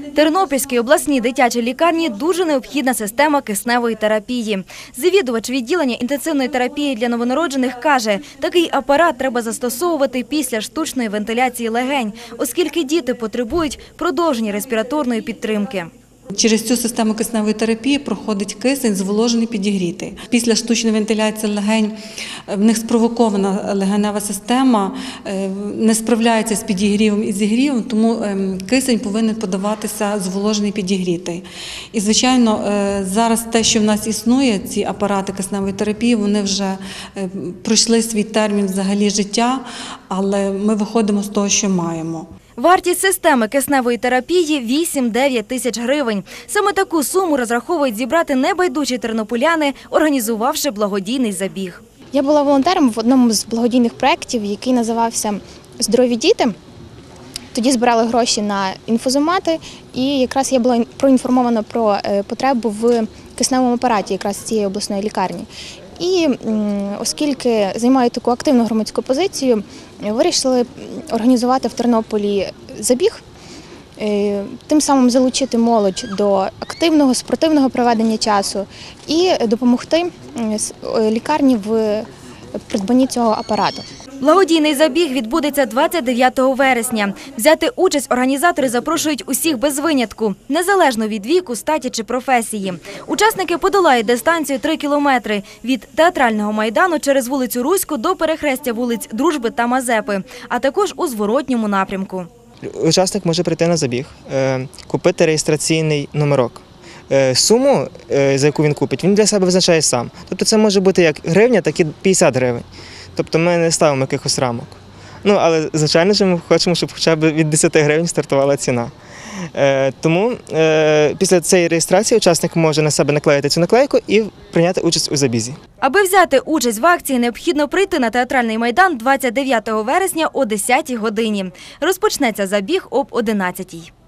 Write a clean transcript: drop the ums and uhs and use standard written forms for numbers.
Тернопільській обласній дитячій лікарні дуже необхідна система кисневої терапії. Завідувач відділення інтенсивної терапії для новонароджених каже, такий апарат треба застосовувати після штучної вентиляції легень, оскільки діти потребують продовження респіраторної підтримки. Через цю систему кисневої терапії проходить кисень зволожений, підігрітий. Після штучної вентиляції легень в них спровокована легенева система, не справляється з підігрівом і зігрівом, тому кисень повинен подаватися зволожений, підігрітий. І, звичайно, зараз те, що в нас існує, ці апарати кисневої терапії, вони вже пройшли свій термін взагалі життя, але ми виходимо з того, що маємо. Вартість системи кисневої терапії – 8-9 тисяч гривень. Саме таку суму розраховують зібрати небайдужі тернополяни, організувавши благодійний забіг. Я була волонтером в одному з благодійних проєктів, який називався «Здорові діти». Тоді збирали гроші на інфузомати, і якраз я була проінформована про потребу в кисневому апараті якраз цієї обласної лікарні. І оскільки займаю таку активну громадську позицію, вирішили організувати в Тернополі забіг, тим самим залучити молодь до активного спортивного проведення часу і допомогти лікарні в придбанні цього апарату. Благодійний забіг відбудеться 29 вересня. Взяти участь організатори запрошують усіх без винятку, незалежно від віку, статі чи професії. Учасники подолають дистанцію 3 кілометри – від Театрального майдану через вулицю Руську до перехрестя вулиць Дружби та Мазепи, а також у зворотньому напрямку. Учасник може прийти на забіг, купити реєстраційний номерок. Суму, за яку він купить, він для себе визначає сам. Тобто це може бути як гривня, так і 50 гривень. Тобто ми не ставимо якихось рамок. Але, звичайно ж, ми хочемо, щоб хоча б від 10 гривень стартувала ціна. Тому після цієї реєстрації учасник може на себе наклеїти цю наклейку і прийняти участь у забізі. Аби взяти участь в акції, необхідно прийти на Театральний майдан 29 вересня о 10 годині. Розпочнеться забіг об 11-й.